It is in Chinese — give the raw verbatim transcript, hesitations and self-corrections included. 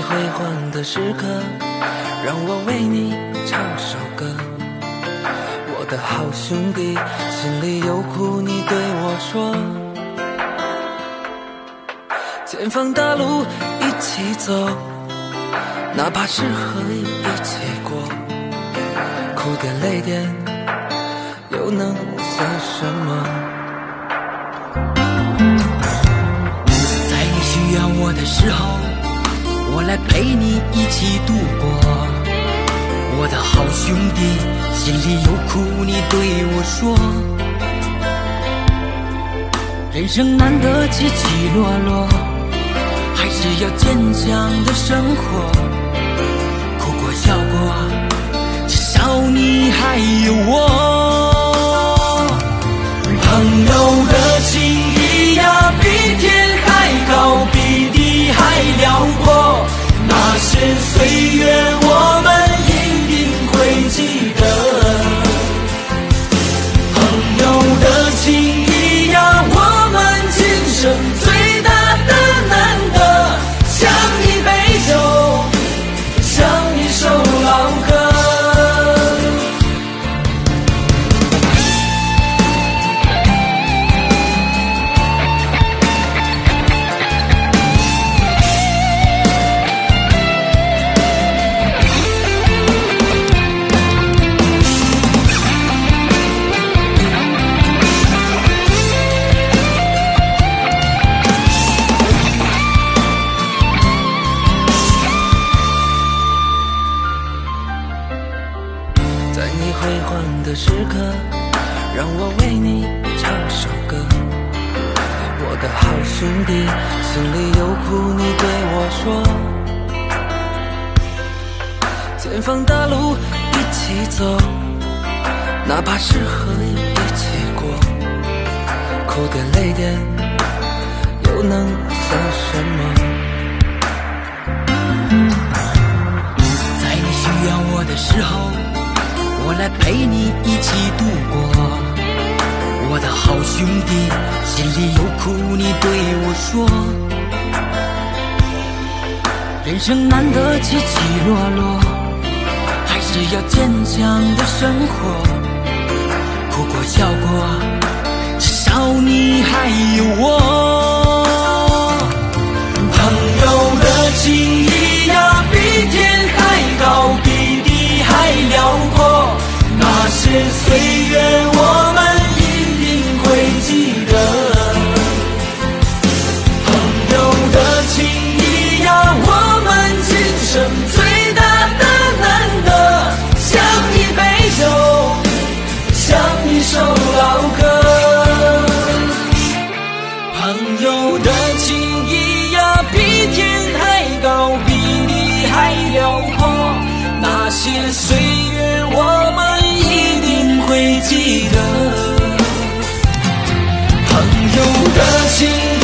辉煌的时刻，让我为你唱首歌。我的好兄弟，心里有苦你对我说，前方大路一起走，哪怕是河一起过，哭点泪点又能算什么？ 在你需要我的时候，我来陪你一起度过。我的好兄弟，心里有苦你对我说。人生难得起起落落，还是要坚强的生活。哭过笑过，至少你还有我。朋友的情谊呀，比天还高，比地还辽阔。那些岁月我们一定会记得。朋友的情谊呀，我们今生最大的难得，像一杯酒，像一首老歌。 时刻，让我为你唱首歌。我的好兄弟，心里有苦你对我说，前方大路一起走，哪怕是河一起过，哭点泪点又能算什么？ 在你需要我的时候，我来陪你一起度过。我的好兄弟，心里有苦你对我说。人生难得起起落落，还是要坚强的生活。哭过笑过，至少你还有我。朋友的情谊呀，比天还高，比地还辽阔。那些岁月我们一定会记得。朋友的情谊呀，我们今生最大的难得，像一杯酒，像一首老歌。朋友的情谊呀，比天还高，比地还辽阔。那些岁月我们会记得。朋友的情